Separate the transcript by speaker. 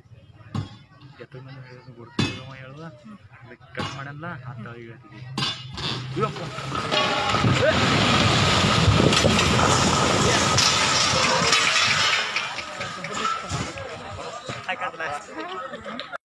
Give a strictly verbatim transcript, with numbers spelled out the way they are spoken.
Speaker 1: ಎತ್ತ ಮೇಲೆ ಹೇಳೋದು ಗುಡ್ತಿದ್ದವ ಹೇಳುವ ಅದಕ್ಕೆ ಕಟ್ ಮಾಡಲ್ಲ ಆ ತಳಿಗೆ